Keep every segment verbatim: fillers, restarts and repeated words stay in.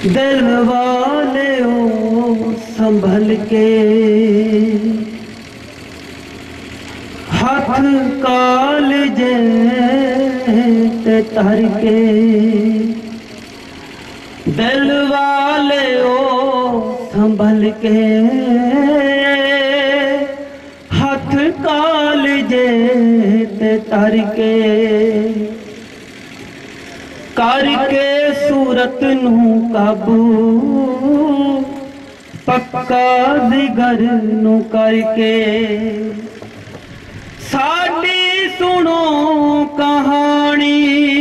दिल वाले ओ संभल के हाथ कालजे ते तर के, दिल वाले ओ संभल के हाथ कालजे ते तर के, करके सूरत नू काबू पक्का जिगर नू करके, साडी सुनो कहानी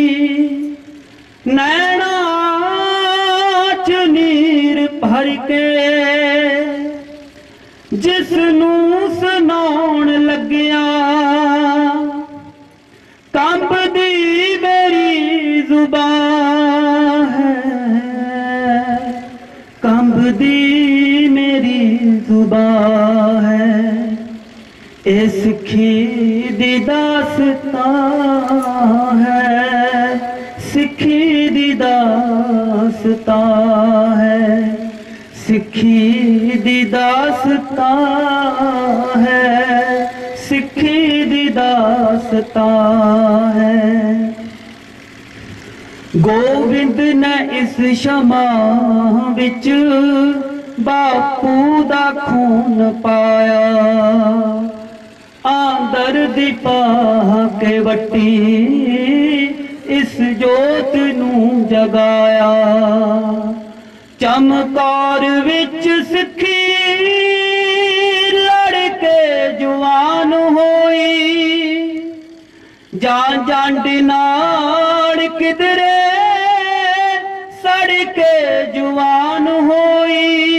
नैना च नीर भर के, जिसनू सुनाउण लग्या कंबदी मेरी जुबान है, कंबदी मेरी जुबान है। ए सिखी दी दास्तां है, सिखी दी दास्तां है, सिखी दी दास्तां है, सिखी दी दास्तां है। गोविंद ने इस शमा विच बापू दा खून पाया, आंदर दी पा के वटी इस जोत नू जगाया, चमकार विच सिखी लड़के जवान होई, जा जंड नाड़ किधरे सड़के जवान होई,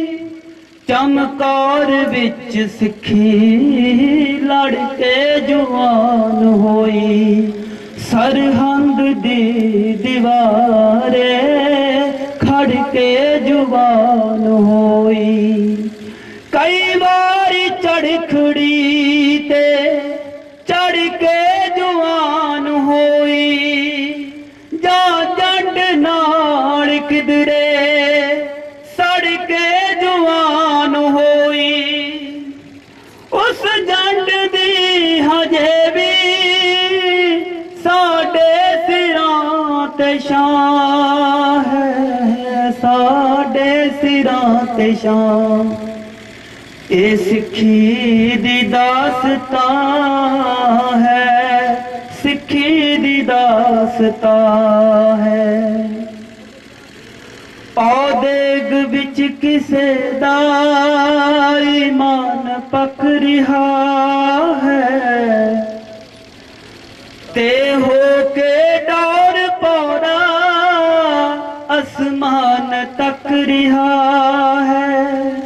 चमकार विच सिखी लड़के जवान होई, सरहंद दी दीवारे खड़ के जवान होई, कई बारी चढ़खड़ी ते चढ़ के जवान होई, जा जंड नाड़ किधरे सड़के जवान होई, उस जंड दी हजे भी साडे सिरां ते शां है, साडे सिरां ते शां। ए सिखी दी दास्तां है, सिखी दी दास्तां है। औदेग बिच किसे दा ईमान पक रिहा है, ते हो के डोर पौड़ा आसमान तक रिहा है,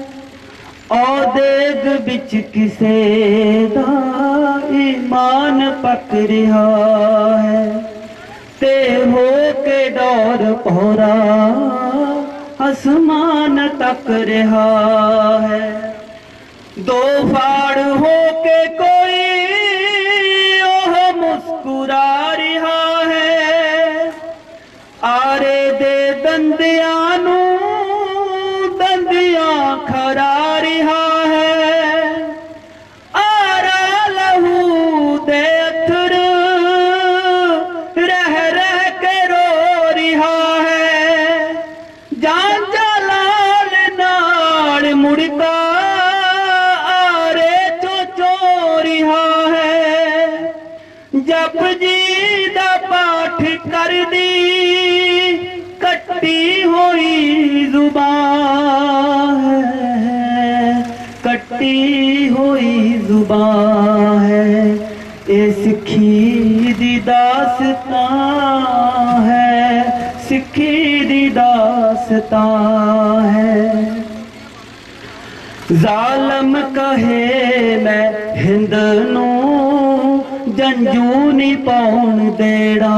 औदेग बिच किसे दा ईमान पक रिहा है, ते हो के डोर पौड़ा आसमान तक रहा है। दो फाड़ हो के कोई ओह मुस्कुरा रहा है, आरे दे दंदियां नू दंदियां खरा रहा है, आरा लहू दे अथर रह रह के रो रहा है, जान जलाल नाल मुड़का आरे चो चो रहा है, जप जी दा पाठ कर दी कट्टी हुई जुबान है, कट्टी हुई जुबान है। ए सिखी दी दास्तां है, सिखी दी दास्तां है। जालम कहे मैं हिंद नू जंजू नी पाउण देना,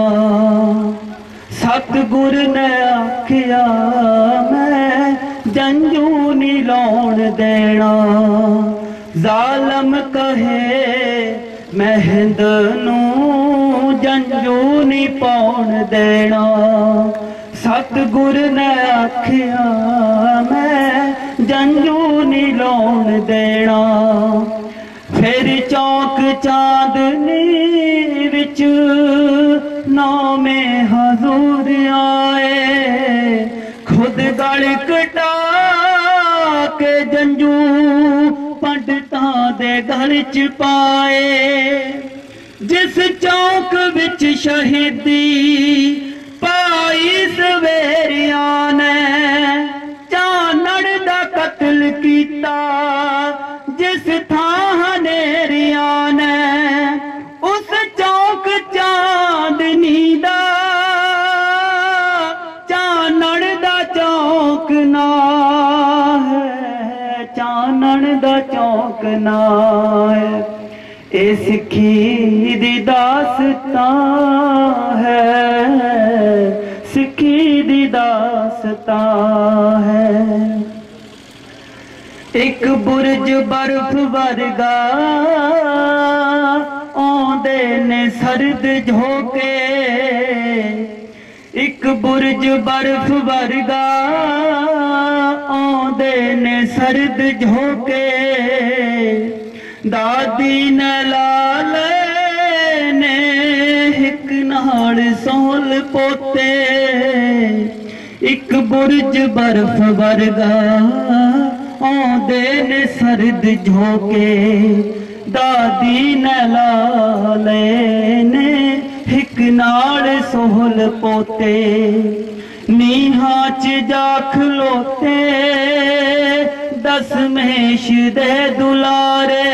सतगुर ने आखिया मैं जंजू नी लाउण देना, जालम कहे मैं हिंद नू जंजू नी पाउण देना, सतगुर ने आखिया मैं जंजू नहीं लाउण देना। फिर चौक चांदनी विच नामे हजूर आए, खुद गल कटा के जंजू पंडितां दे गल च पाए। जिस चौक विच शहीदी पाई सवेरिया ने, चानण दा कत्ल कीता जिस थां हनेरिया ने, उस चौक चांदनी दा चानण दा चौक ना है, चानण दा चौक ना है। ए सिक्खी दी दास्तां है, सिक्खी दी दास्तां है। एक बुरज बर्फ वर्गा आंदे ने सर्द झोंके, एक बुरज बर्फ वर्गा आंदे ने सर्द झोंके। दादी ने लाल ने हिक नाल सोल पोते, एक बुरज बर्फ वर्गा आंदे ने सर्द झोंके। दादी ने लाल ने हिक नाल सोल पोते, नीहां च जा खलोते दसमेश दे दुलारे।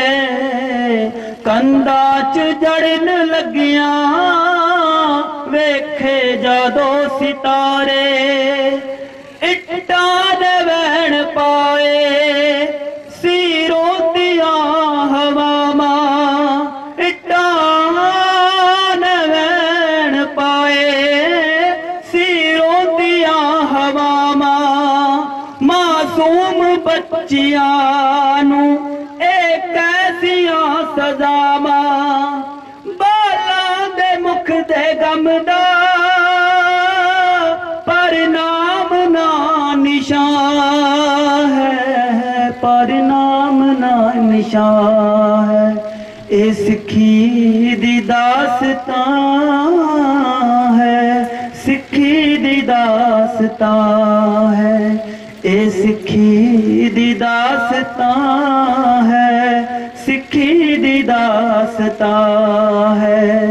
कंधा च जड़न लगिया वेखे जादो सितारे, इट्टा दे वैण पाए सीरों दिया हवामा, इट्टा दे वैण पाए सीरों दिया हवामा। मासूम बच्चियां नू एक कैसिया सजावा, बाला दे मुख दे गम दा पर नाम ना निशान है, पर नाम ना निशान है। ए सिक्खी दी दास्तां है, सिक्खी दी दास्तां है। ए सिक्खी दी दास्तां है, सिक्खी दी दास्तां है।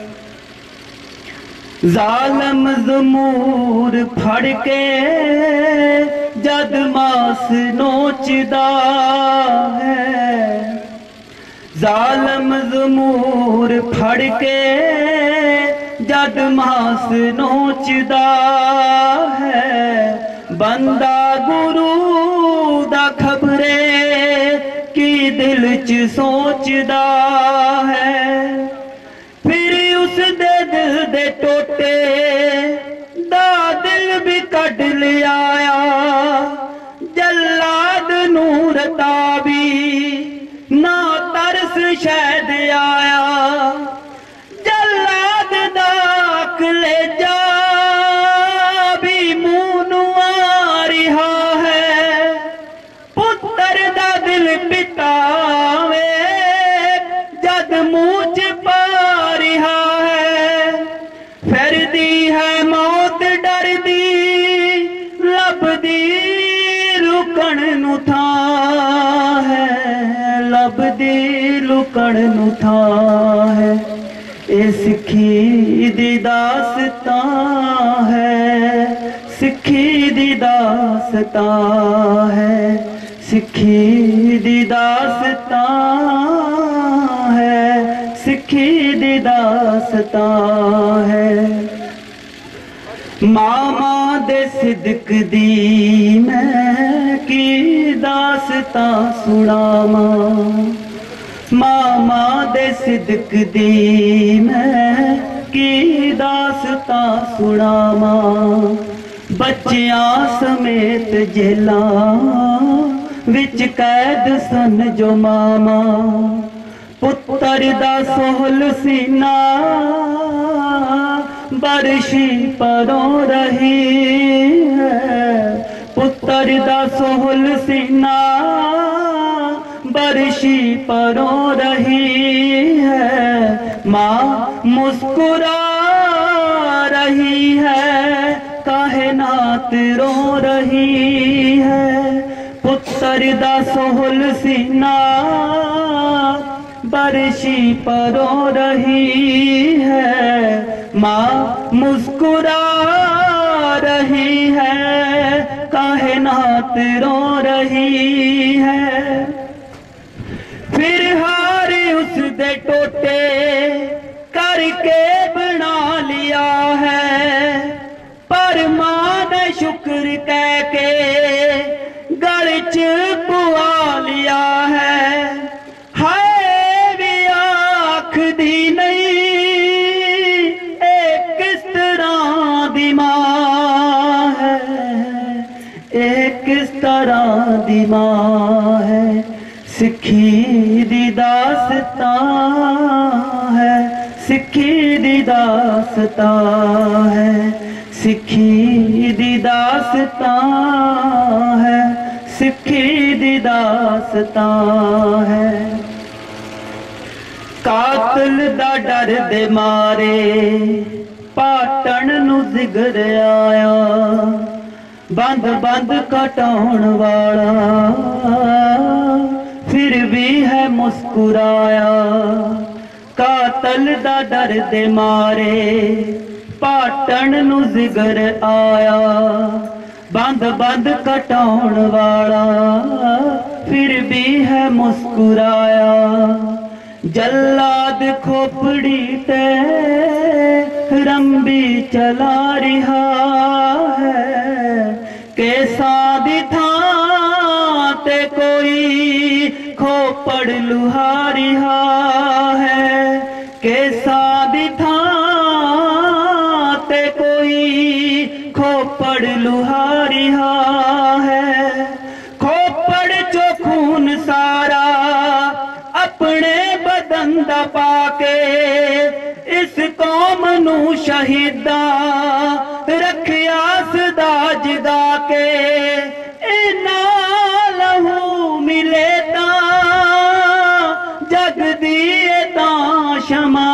जालम ज़मूर फड़ के जद मास नोचदा है, जालम ज़मूर फड़ के जद मास नोचदा है। बंदा गुरु दा खबरे की दिल च सोचदा है, फिर उस दे दिल दे टोटे दा दिल भी कढ लिया। जल्लाद नूर ताबी ना तरस शहद आया, जल्लाद दा कलेजा लुकण नू थां है। ए सिक्खी दी दास्तां है, सिक्खी दी दास्तां है, सिक्खी दी दास्तां है, सिक्खी दी दास्तां है। मामा दे सिदक दी मैं की दास्तां सुनावां, मामा दे सिदक दी मैं की दास्तां सुनावां। बच्चियां समेत जेलां विच कैद सन जो मामा, पुत्तर दा सोहल सीना बारिशी परों रही है, पुत्र दा सोहल सीना बारिशी परों रही है। माँ मुस्कुरा रही है, कायनात रो रही है। पुत्र दा सोहल सीना बारिशी परों रही है। माँ मुस्कुरा रही है, कायनात रो रही है। फिर हार उस दे टोटे करके बना लिया है, पर मां ने शुक्र कह के गल च पुआ लिया है। हाय भी आँख दी नहीं एक किस तरह दी मां है, एक किस तरह दी मां है। सिक्खी दी दास्तां है, सिक्खी दी दास्तां है, सिक्खी दी दास्तां है, सिक्खी दी दास्तां है। कातल दा डर दे मारे पाटण नू जिगर आया, बंद बंद कटाउण वाला फिर भी है मुस्कुराया। कातल दा डर दे मारे पाटण नू जिगर आया, बंद बंद कटाउण वाला फिर भी है मुस्कुराया। जल्लाद खोपड़ी ते रंबी चला रहा है, कैसा दी थां ते कोई खोपड़ लुहा रहा है। कैसा दी थां ते कोई खोपड़ लुहा रहा है। खोपड़ चो खून सारा अपने बदन दा पाके, इस कौम नू शहीदा रखिया सदा जगा के। इना लहू मिले तां जग दी तां क्षमा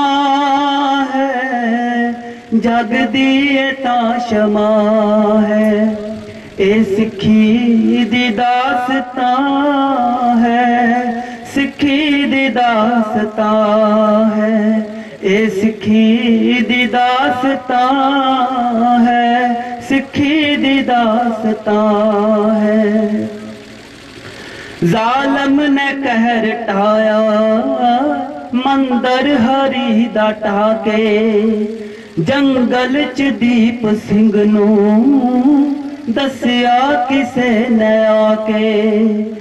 है, जग दी तां क्षमा है। ए सिक्खी दी दास्तां है, सिक्खी दी दास्तां है। ए सिक्खी दी दास्तां है, सिक्खी दी दास्तां है। जालम ने कहर ढाया मंदर हरी दा ढाके, जंगल च दीप सिंह नू दसिया किसे ने आके।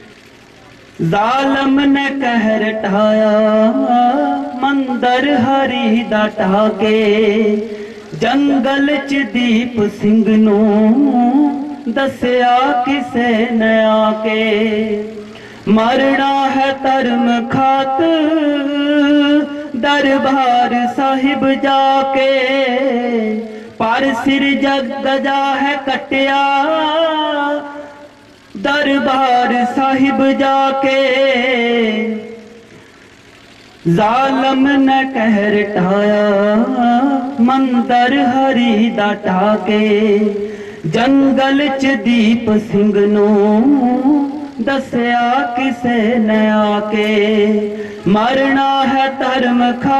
जालम ने कहर ढाया मंदर हरी दा ढाके, जंगल च दीप सिंह नू दसिया किसे ने आके। मरना है धर्म खातर दरबार साहिब जाके, पर सिर जग गजा है कटिया दरबार साहिब जाके। जालम ने कहर ढाया मंदर हरी दा ढाके, जंगल च दीप सिंह नू दसिया किसे ने आके। मरना है धर्म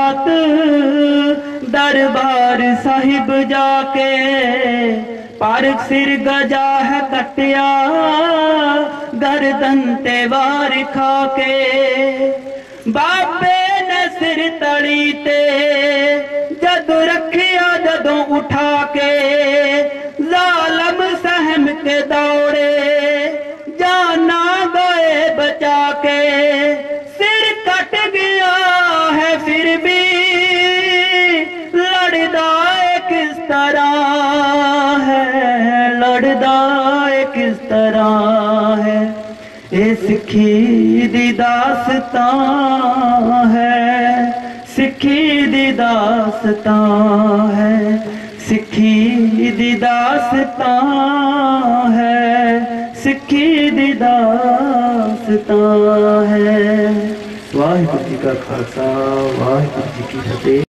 खातर दरबार साहिब जाके, पर सिर गजा है कटिया गर्दन ते वार खाके। बाबे ने सिर तली ते जदों रखिया जदों उठा के, जालम सहम के दौड़े जाना गए बचा के। सिर कट गया है फिर भी लड़दा किस तरह है, लड़दा किस तरह है। ए सिक्खी दी दास्तां है, सिखी दी दास्तां है, सिखी दी दास्तां है, सिखी दी दास्तां है। वाहिगुरू जी का खालसा, वाहिगुरू जी की फतेह।